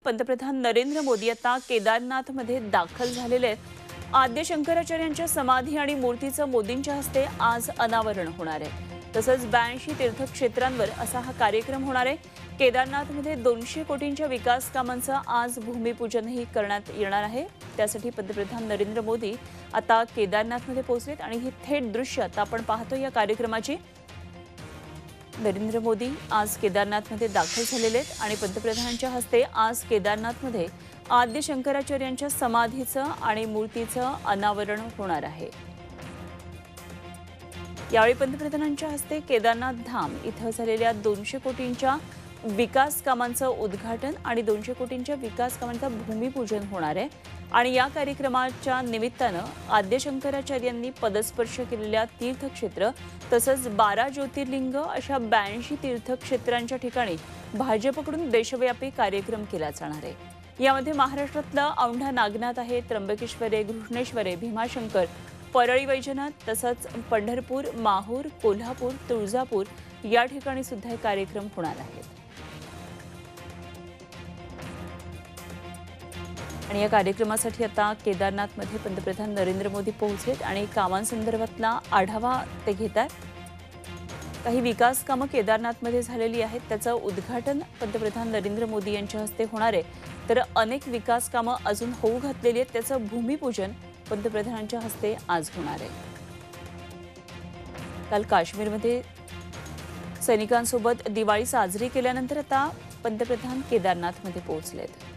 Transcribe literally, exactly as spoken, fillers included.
पंतप्रधान नरेंद्र मोदी आता केदारनाथमध्ये दाखल झालेले आहेत। आद्य शंकराचार्यांच्या समाधी आणि मूर्तीचं मोदींच्या हस्ते आज अनावरण होणार आहे। तसंच ब्याऐंशी तीर्थक्षेत्रांवर असा हा कार्यक्रम होणार आहे। केदारनाथमध्ये दोनशे कोटींच्या विकास कामांचं आज भूमिपूजनही करण्यात येणार आहे। त्यासाठी पंतप्रधान नरेंद्र मोदी आता केदारनाथमध्ये पोहोचलेत आणि ही थेट दृश्य आता आपण पाहतो या कार्यक्रमाची। नरेंद्र मोदी आज केदारनाथमध्ये दाखल झालेले आहेत आणि पंतप्रधानांच्या हस्ते आज केदारनाथमध्ये आद्य शंकराचार्यांच्या समाधीचं आणि मूर्तीचं अनावरण होणार आहे। यावेळी पंतप्रधानांच्या हस्ते केदारनाथ धाम इथं झालेल्या दोनशे कोटींच्या विकास कामांचं उद्घाटन आणि दोनशे कोटींच्या विकास कामांचं भूमिपूजन होणार आहे। आणि या कार्यक्रमाच्या निमित्तानं आद्य शंकराचार्यांनी पदस्पर्श केलेल्या तीर्थक्षेत्र तसंच बारा ज्योतिर्लिंग अशा ब्याऐंशी तीर्थक्षेत्रांच्या ठिकाणी भाजपकडून देशव्यापी कार्यक्रम केला जाणार आहे। यामध्ये महाराष्ट्रातलं औंढा नागनाथ आहे, त्र्यंबकेश्वरे, घृष्णेश्वरे, भीमाशंकर, परळी वैजनाथ तसंच पंढरपूर, माहूर, कोल्हापूर, तुळजापूर या ठिकाणी सुद्धा हे कार्यक्रम होणार आहेत। आणि या कार्यक्रमासाठी आता केदारनाथमध्ये पंतप्रधान नरेंद्र मोदी पोहोचलेत आणि कामांसंदर्भातला आढावा ते घेत आहेत। काही विकास कामं केदारनाथमध्ये झालेली आहेत, त्याचं उद्घाटन पंतप्रधान नरेंद्र मोदी यांच्या हस्ते होणार आहे। तर अनेक विकास कामं अजून होऊ घातलेली आहेत, त्याचं भूमिपूजन पंतप्रधानांच्या हस्ते आज होणार आहे। काल काश्मीरमध्ये सैनिकांसोबत दिवाळी साजरी केल्यानंतर आता पंतप्रधान केदारनाथमध्ये पोहोचलेत।